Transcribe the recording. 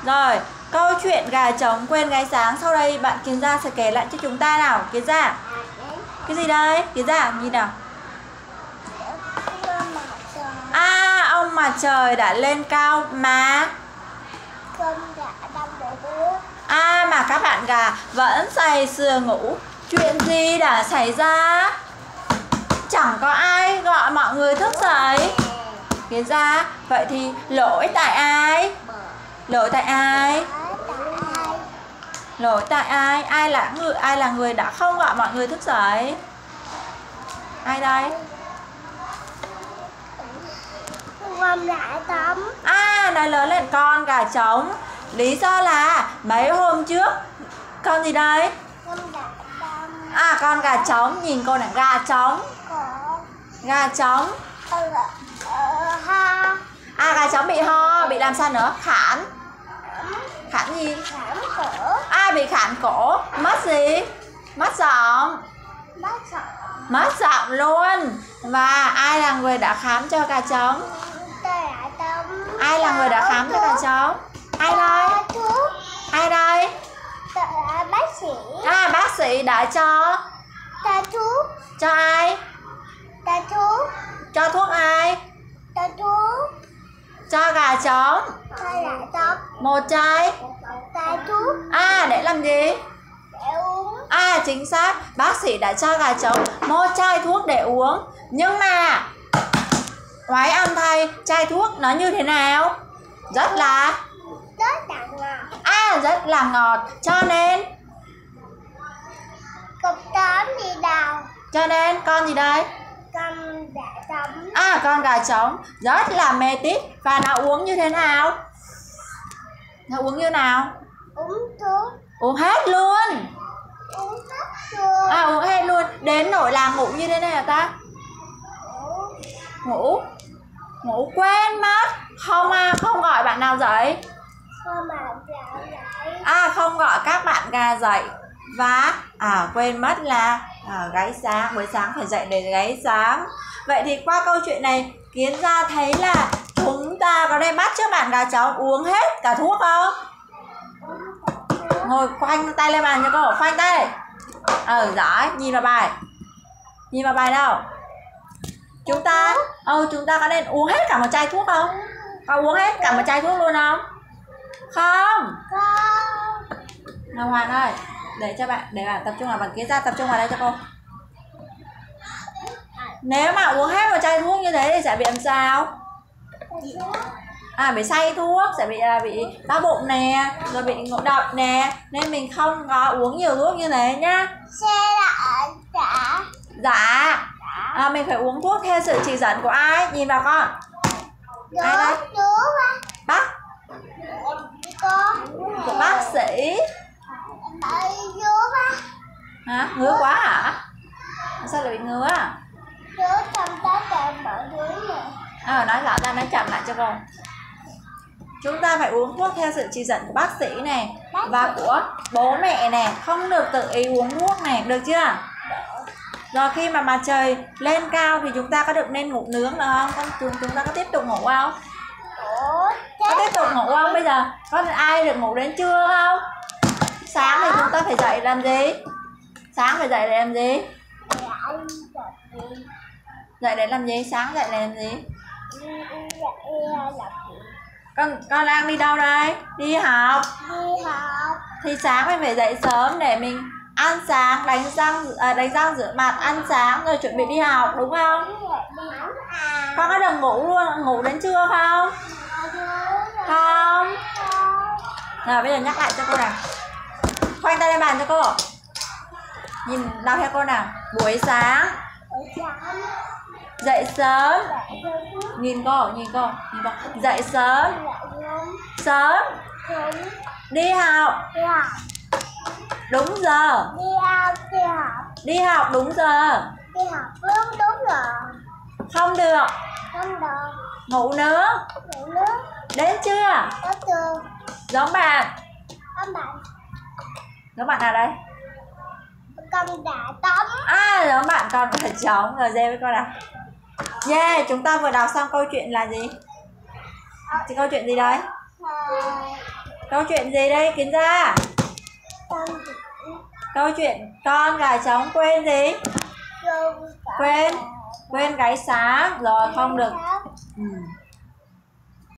Rồi, câu chuyện gà trống quên gáy sáng. Sau đây bạn Kiến Gia sẽ kể lại cho chúng ta nào. Kiến Gia, cái gì đây? Kiến Gia, nhìn nào. À, ông mặt trời đã lên cao mà mà các bạn gà vẫn say sưa ngủ. Chuyện gì đã xảy ra? Chẳng có ai gọi mọi người thức dậy. Kiến Gia, vậy thì lỗi tại ai? Lỗi tại ai? Lỗi tại ai? Ai là người đã không gọi mọi người thức dậy? Ai đây? Con gà trống. Nói lớn lên, con gà trống. Lý do là mấy hôm trước con gì đây? Con gà trống. Con gà trống. Nhìn cô này, gà trống. Gà trống. Ho. Gà trống bị ho. Bị làm sao nữa? Khản. Khản gì? Khản cổ. Bị khản cổ. Mất gì? Mất giọng. Mất giọng luôn. Và ai là người đã khám cho gà trống? Ai là người đã khám cho gà trống? Ai đây? Ai đây? Bác sĩ. Bác sĩ đã cho thuốc. Cho ai? Thuốc. Cho thuốc ai? Thuốc. Cho gà trống một chai thuốc. để làm gì? Để uống. Chính xác, bác sĩ đã cho gà trống một chai thuốc để uống. Nhưng mà oái âm thay, chai thuốc nó như thế nào? Rất là ngọt. Rất là ngọt. Cho nên Cục tóm đi đâu? Cho nên con gì đây? Con gà trống. Con gà trống rất là mê tít. Và nó uống như thế nào? Nó uống như nào? Uống thuốc. Uống hết luôn. Uống hết luôn. Uống hết luôn. Đến nỗi là ngủ như thế này hả ta? Ngủ quên mất. Không gọi bạn nào dậy. Không gọi các bạn gà dậy. Và quên mất là gáy sáng. Buổi sáng phải dậy để gáy sáng. Vậy thì qua câu chuyện này, Kiến Gia thấy là chúng ta có nên bắt trước bạn gà trống uống hết cả thuốc không? Ngồi khoanh tay lên bàn cho cô. Khoanh tay. Giỏi. Nhìn vào bài. Nhìn vào bài đâu? Chúng ta có nên uống hết cả một chai thuốc không? Có uống hết cả một chai thuốc luôn không? Không. Nào Hoàng ơi, để bạn tập trung vào bằng Kiến Gia tập trung vào đây cho cô. Nếu mà uống hết một chai thuốc như thế thì sẽ bị làm sao? Bị say thuốc, sẽ bị đau bụng nè, rồi bị ngộ độc nè. Nên mình không có uống nhiều thuốc như thế nhá. Dạ. Mình phải uống thuốc theo sự chỉ dẫn của ai? Nhìn vào con. Ai đây? Bác. Của bác sĩ. Ngứa quá hả? Sao lại bị ngứa? Nói rõ ra, nói chậm lại cho con. Chúng ta phải uống thuốc theo sự chỉ dẫn của bác sĩ này và của bố mẹ này. Không được tự ý uống thuốc này, được chưa? Rồi khi mà mặt trời lên cao thì chúng ta có được nên ngủ nướng được không? Chúng ta có tiếp tục ngủ không? Có tiếp tục ngủ không? Bây giờ có ai được ngủ đến trưa không? Sáng thì chúng ta phải dậy làm gì? Sáng phải dậy để làm gì? Dậy để làm gì? Sáng dậy để làm gì? Con đang đi đâu đây? Đi học. Thì sáng mình phải dậy sớm để mình ăn sáng, đánh răng rửa mặt, ăn sáng rồi chuẩn bị đi học, đúng không? Con có được ngủ đến trưa không? Không. Rồi bây giờ nhắc lại cho cô nào. Khoanh tay lên bàn cho cô. Nhìn đọc theo cô nào. Buổi sáng dậy sớm. Nhìn cô. Dậy sớm. Đi học đúng giờ. Đi học đúng giờ. Không được ngủ nướng. Đến chưa? Giống bạn. Giống bạn nào đây? Con gà trống. Giống bạn con gà trống. Rồi dê với con nào. Chúng ta vừa đọc xong câu chuyện là gì? Thì câu chuyện gì đấy? Câu chuyện gì đây Kiến Gia? Tâm Câu chuyện con gà trống quên gì? Trung Quên cái sáng rồi không được. Sáu. Ừ.